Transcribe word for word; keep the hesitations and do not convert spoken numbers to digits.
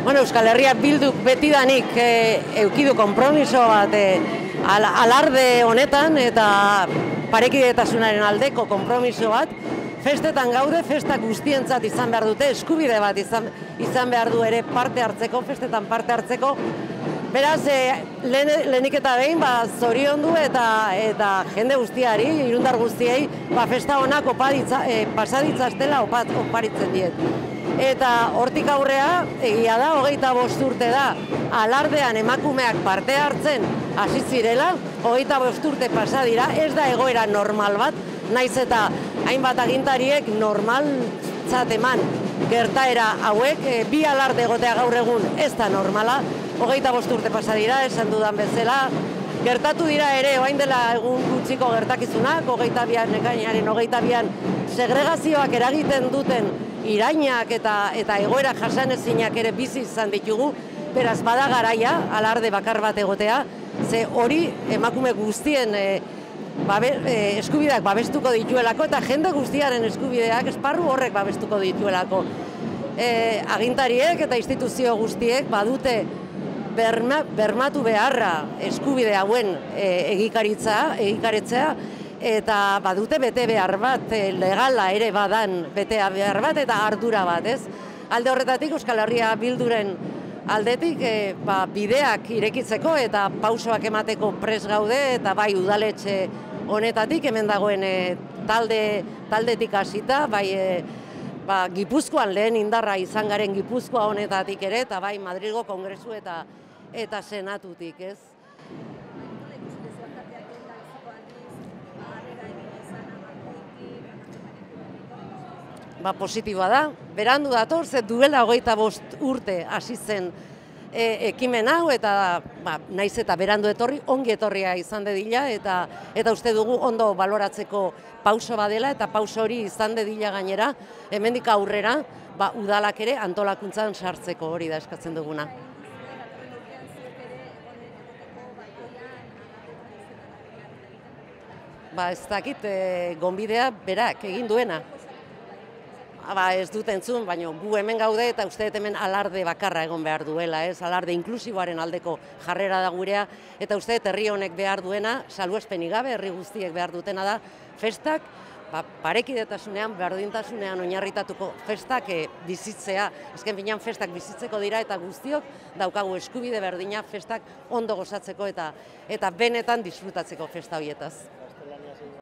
Bueno, Euskal Herria Bilduk betidanik e, eukidu konpromiso bat e, al, alarde honetan eta parekidetasunaren aldeko konpromiso bat, festetan gaude, festak guztientzat izan behar dute, eskubide bat izan, izan behar du ere parte hartzeko, festetan parte hartzeko. Beraz, e, lehen, lehenik eta behin, ba, zoriondu eta, eta jende guztiari, irundar guztiei, ba, festa honak opaditza, e, pasaditzaztela opat, oparitzen diet. Eta hortik aurrea, egia da, hogeita bost urte da, alardean emakumeak parte hartzen hasi zirela, hogeita bost urte pasa dira, ez da egoera normal bat, naiz eta hainbat agintariek normaltzat eman gertaera hauek, e, bi alarde egotea gaur egun ez da normala, hogeita bost urte pasa dira, esan dudan bezala, gertatu dira ere, orain dela egun gutxiko gertakizunak, hogeita bian, ekainaren hogeita bian, segregazioak eragiten duten irainak eta, eta egoera jasanezinak ere bizi izan ditugu, beraz bada garaia, alarde bakar bat egotea, ze hori emakume guztien e, babe, e, eskubideak babestuko dituelako eta jende guztiaren eskubideak esparru horrek babestuko dituelako. E, agintariek eta instituzio guztiek badute berma, bermatu beharra eskubide hauen e, egikaritza, egikaritzea, eta badute bete behar bat, legala ere badan bete behar bat eta ardura bat, ez? Alde horretatik Euskal Herria Bilduren aldetik e, ba, bideak irekitzeko eta pausoak emateko pres gaude eta bai udaletxe honetatik hemen dagoen e, talde, taldetik hasita, bai e, ba, Gipuzkoan lehen indarra izan garen Gipuzkoa honetatik ere eta bai Madrilgo Kongresu eta, eta Senatutik, ez? Ba, positiboa da, berandu dator, ze duela hogeita bost urte hasi zen e, ekimen hau, eta ba, naiz eta berandu etorri, ongi etorria izan dedila, eta, eta uste dugu ondo baloratzeko pauso badela, eta pauso hori izan dedila gainera, hemendik aurrera, ba, udalak ere antolakuntzan sartzeko hori da eskatzen duguna. Ba, ez dakit, e, gonbidea berak egin duena. Ba, ez dut entzun, baina gu hemen gaude eta uste dut hemen alarde bakarra egon behar duela, ez? Alarde inklusiboaren aldeko jarrera da gurea, eta uste dut herri honek behar duena, salbuespenik gabe, herri guztiek behar dutena da, festak, ba, parekidetasunean, berdintasunean oinarritatuko festak e, bizitzea, ezken finean festak bizitzeko dira eta guztiok daukagu eskubide berdina festak ondo gozatzeko eta, eta benetan disfrutatzeko festa horietaz.